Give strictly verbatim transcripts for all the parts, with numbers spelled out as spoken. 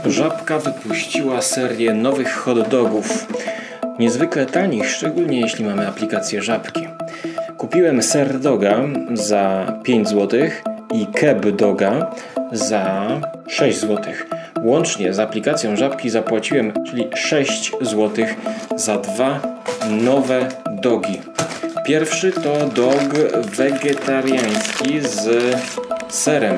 Żabka wypuściła serię nowych hot dogów. Niezwykle tanich, szczególnie jeśli mamy aplikację Żabki. Kupiłem ser doga za pięć złotych i keb doga za sześć złotych. Łącznie z aplikacją Żabki zapłaciłem, czyli sześć złotych za dwa nowe dogi. Pierwszy to dog wegetariański z serem.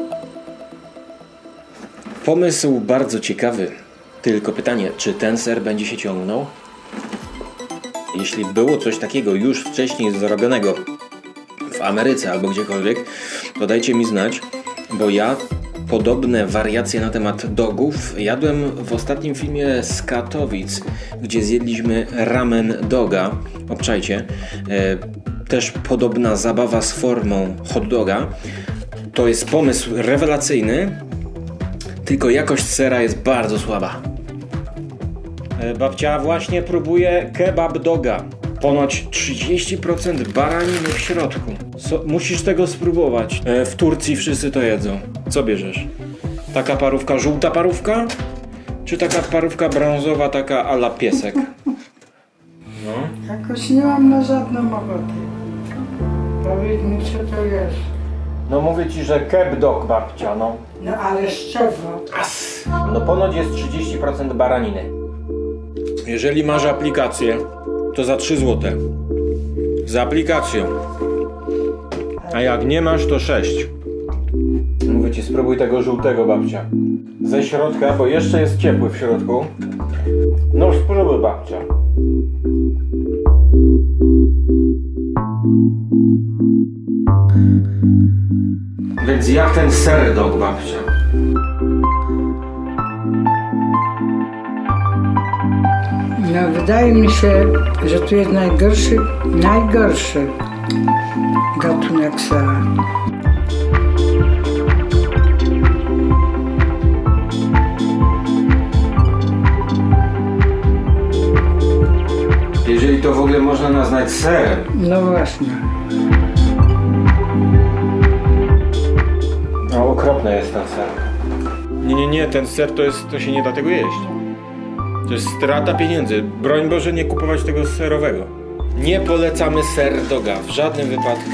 Pomysł bardzo ciekawy. Tylko pytanie, czy ten ser będzie się ciągnął? Jeśli było coś takiego już wcześniej zrobionego w Ameryce albo gdziekolwiek, to dajcie mi znać, bo ja podobne wariacje na temat dogów jadłem w ostatnim filmie z Katowic, gdzie zjedliśmy ramen doga. Obczajcie, e, też podobna zabawa z formą hot doga. To jest pomysł rewelacyjny, tylko jakość sera jest bardzo słaba. E, babcia właśnie próbuje kebab doga. Ponoć trzydzieści procent baraniny w środku. So, musisz tego spróbować. E, w Turcji wszyscy to jedzą. Co bierzesz? Taka parówka, żółta parówka? Czy taka parówka brązowa, taka a la piesek? No. Jakoś nie mam na żadną ochotę. Powiedz mi, co to jest. No mówię ci, że keb dog, babcia, no. No ale z czego? As. No ponoć jest trzydzieści procent baraniny. Jeżeli masz aplikację, to za trzy złote. Za aplikacją. A jak nie masz, to sześć. Mówię ci, spróbuj tego żółtego, babcia. Ze środka, bo jeszcze jest ciepły w środku. No spróbuj, babcia. Więc jak ten ser dog, babcia? No wydaje mi się, że tu jest najgorszy, najgorszy gatunek sera. Jeżeli to w ogóle można nazwać serem. No właśnie. No okropny jest ten ser. Nie, nie, nie, ten ser to jest, to się nie da tego jeść. To jest strata pieniędzy. Broń Boże, nie kupować tego serowego. Nie polecamy ser doga w żadnym wypadku.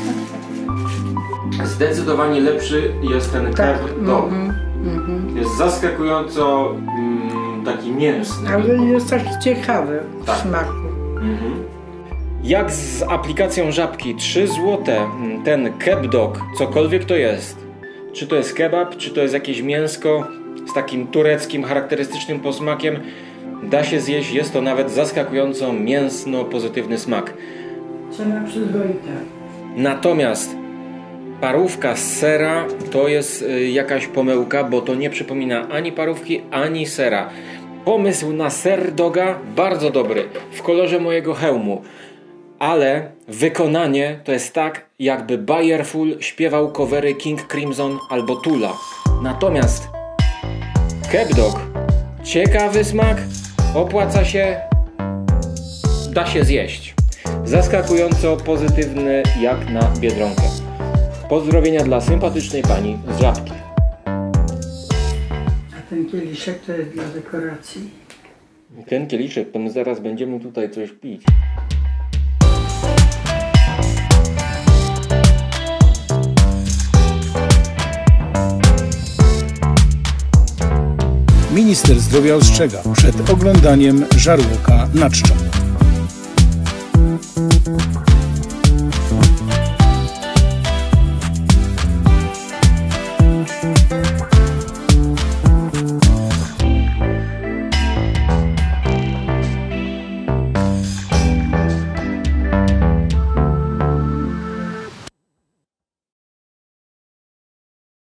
Zdecydowanie lepszy jest ten Tak. keb dog. Mm -hmm. Jest zaskakująco mm, taki mięsny. Ale jest taki ciekawy w tak. smaku. Mhm. Jak z aplikacją Żabki, trzy złote ten keb dog, cokolwiek to jest. Czy to jest kebab, czy to jest jakieś mięsko z takim tureckim, charakterystycznym posmakiem, da się zjeść, jest to nawet zaskakująco mięsno-pozytywny smak. Cena przyzwoita. Natomiast parówka z sera to jest jakaś pomyłka, bo to nie przypomina ani parówki, ani sera. Pomysł na ser doga bardzo dobry, w kolorze mojego hełmu, ale wykonanie to jest tak, jakby Bayerful śpiewał covery King Crimson albo Tula. Natomiast keb dog, ciekawy smak, opłaca się, da się zjeść. Zaskakująco pozytywny jak na Biedronkę. Pozdrowienia dla sympatycznej pani z Żabki. A ten kieliszek to jest dla dekoracji. Ten kieliszek, to my zaraz będziemy tutaj coś pić. Minister zdrowia ostrzega przed oglądaniem żarłoka na czczo.